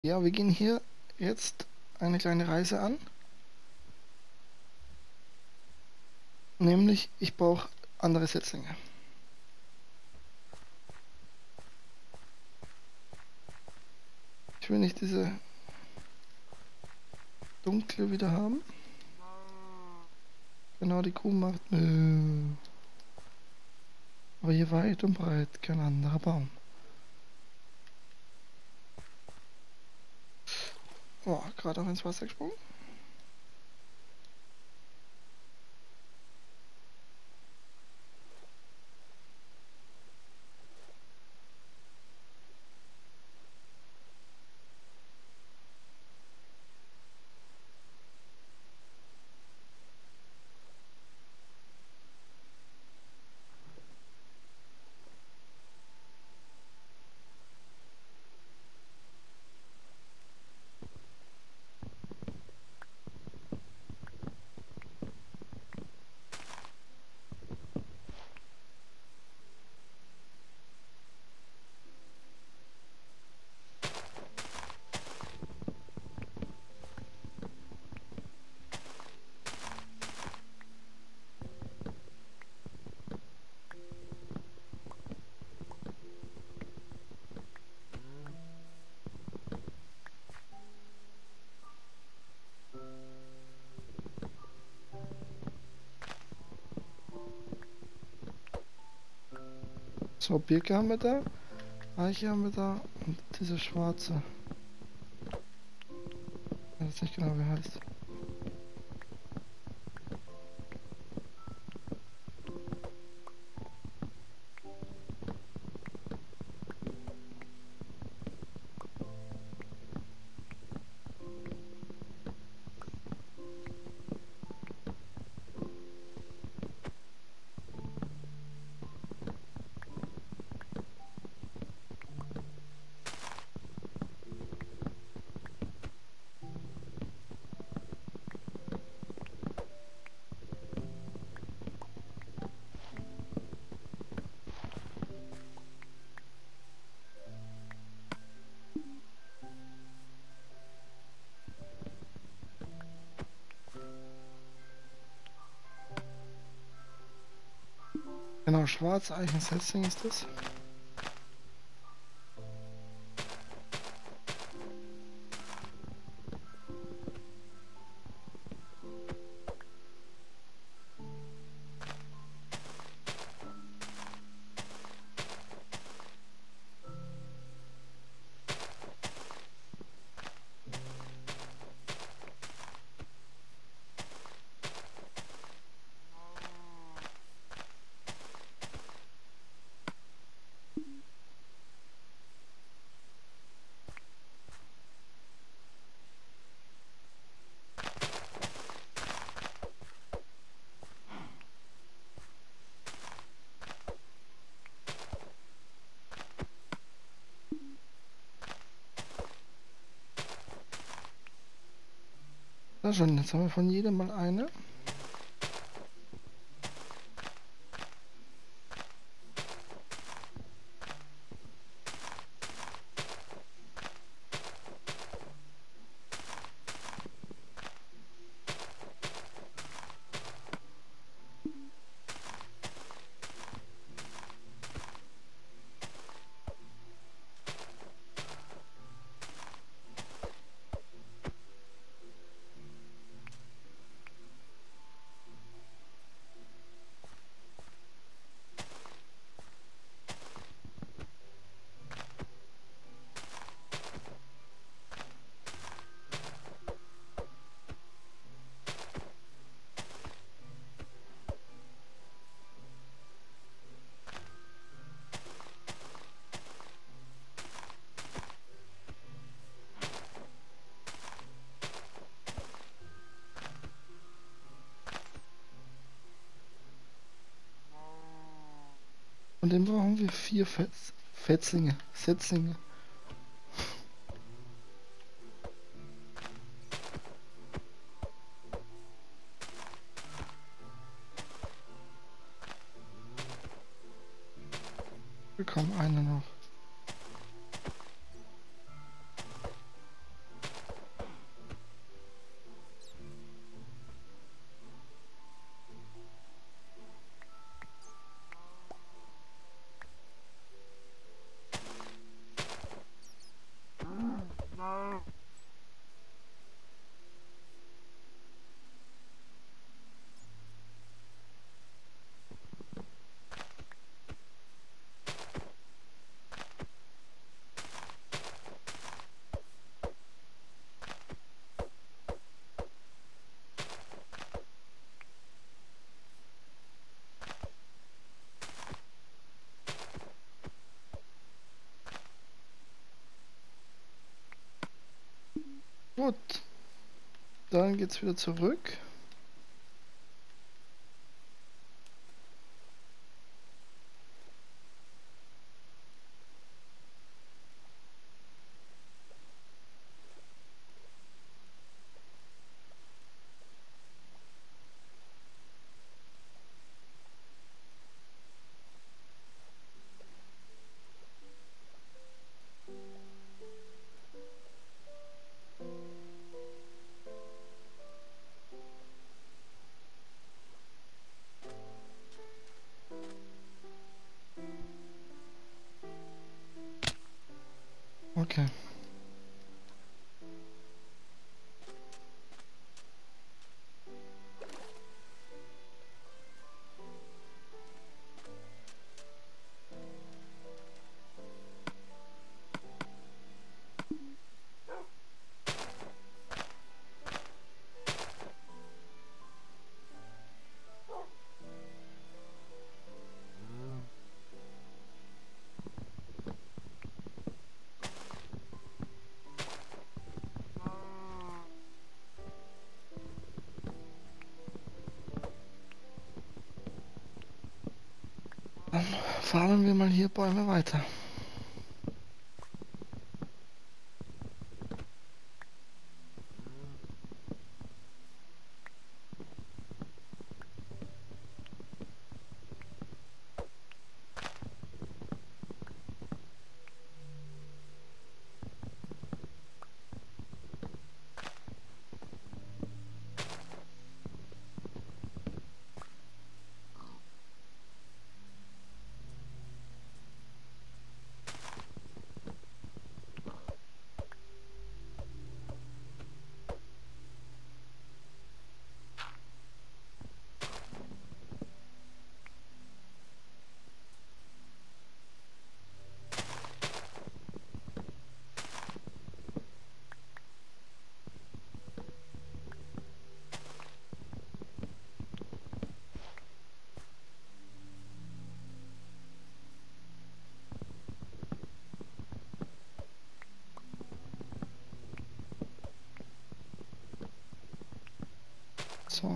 Ja, wir gehen hier jetzt eine kleine Reise an. Nämlich, ich brauche andere Setzlinge. Ich will nicht diese dunkle wieder haben. Genau, die Kuh macht. Aber hier weit und breit kein anderer Baum. Oh, gerade auch ins Wasser gesprungen. So, Birke haben wir da. Eiche haben wir da. Und diese schwarze. Ich weiß nicht genau, wie er heißt. Genau, schwarz Eichensetzling ist das. Na schon, jetzt haben wir von jedem mal eine. Und dann brauchen wir 4 Setzlinge. Wir bekommen eine noch. Gut, dann geht's wieder zurück. Okay. Dann fahren wir mal hier Bäume weiter. So.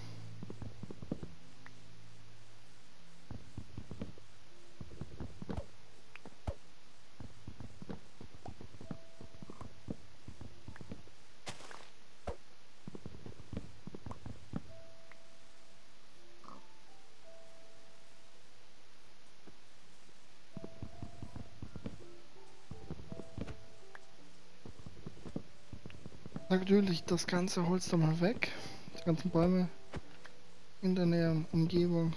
Natürlich das ganze Holz da mal weg. Die ganzen Bäume in der näheren Umgebung.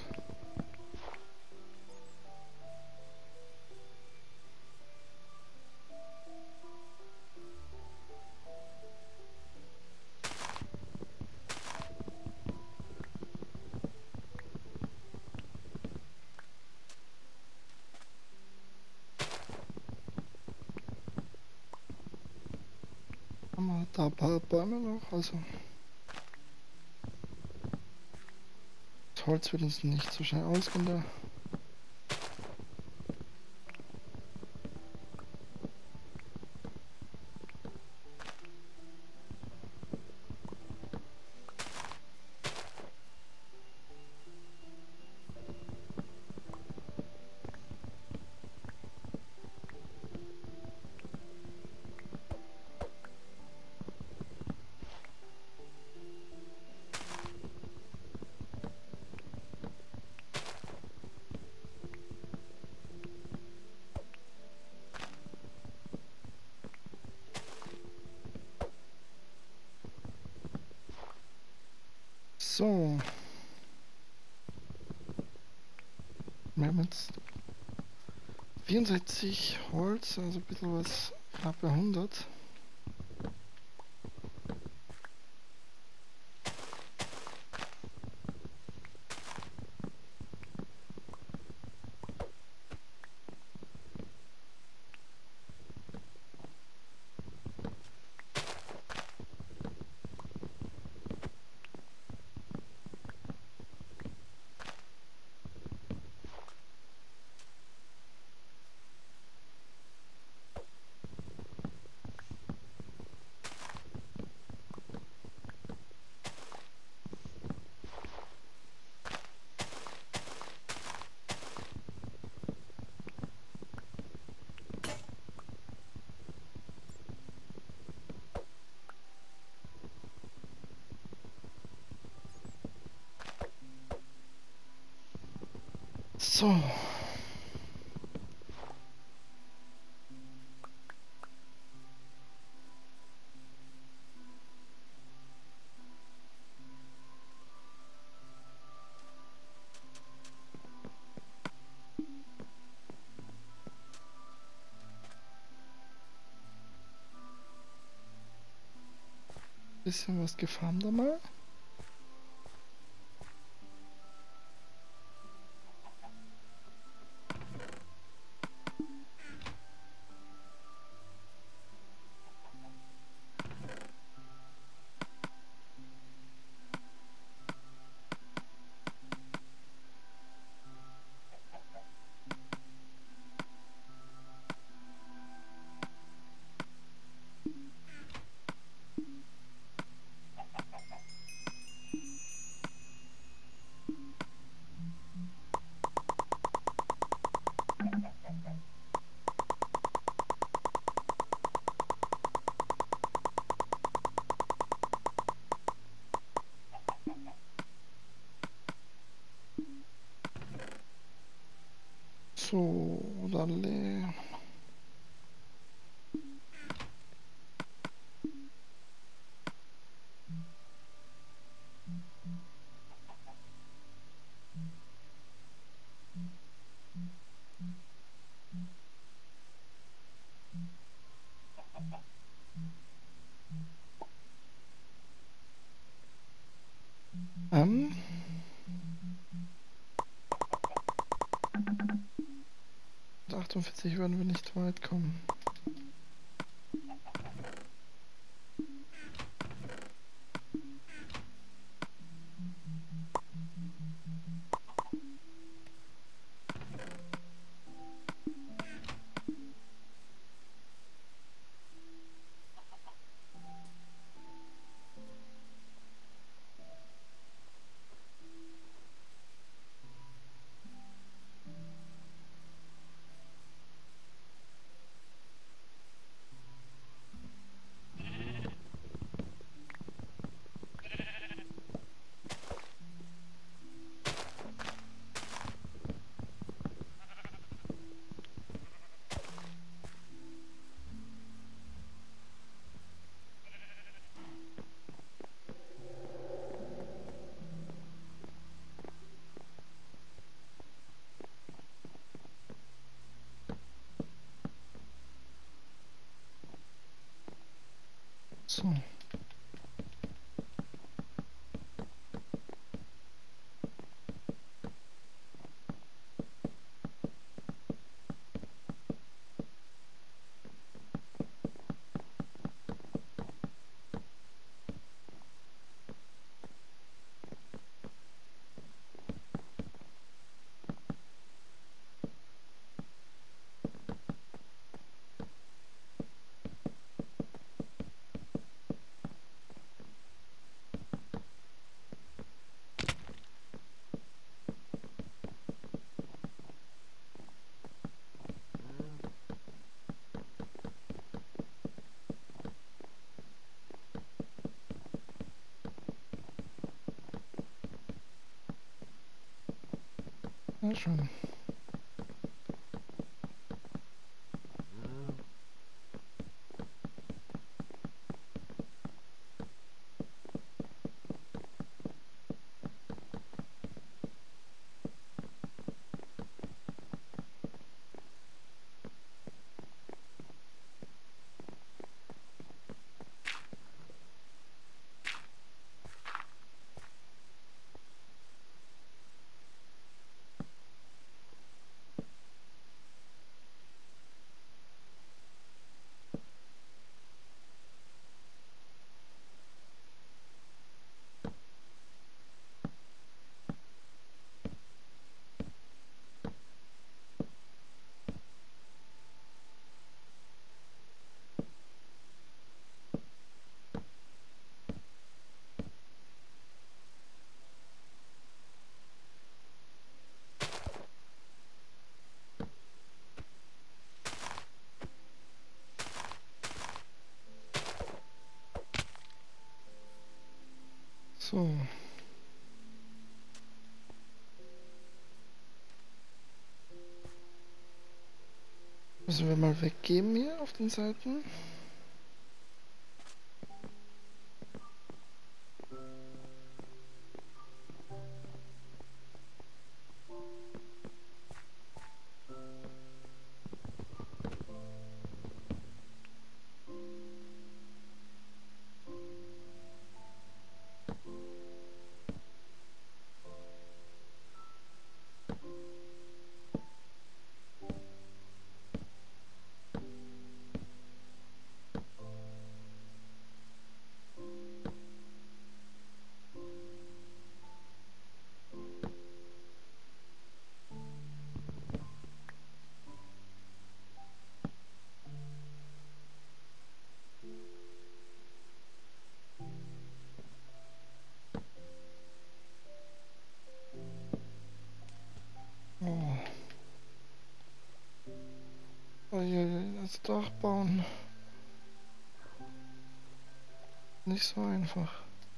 Haben wir da ein paar Bäume noch, also das Holz wird uns nicht so schnell ausgehen da. So. Wir haben jetzt 64 Holz, also ein bisschen was, knapp bei 100. So. Bisschen was gefarmt einmal. So, dann ähm, 48 werden wir nicht weit kommen. So. Ja, schon. So. Müssen wir mal weggeben hier auf den Seiten. Oh. Das Dach bauen. Nicht so einfach.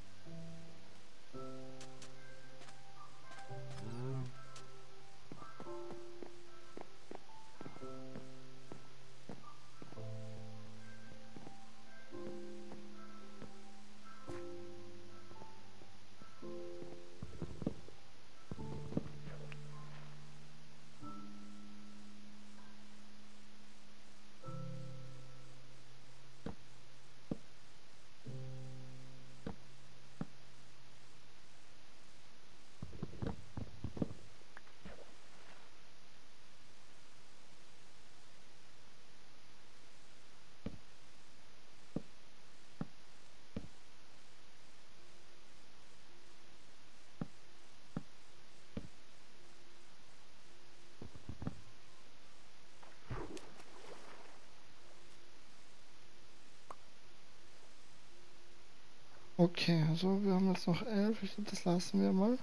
Okay, also wir haben jetzt noch 11. Ich glaube, das lassen wir mal.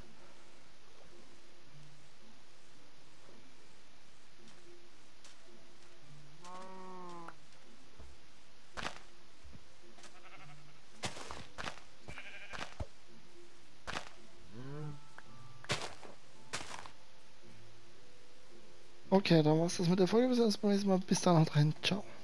Okay, dann war's das mit der Folge. Bis zum nächsten Mal. Bis dann, haut rein. Ciao.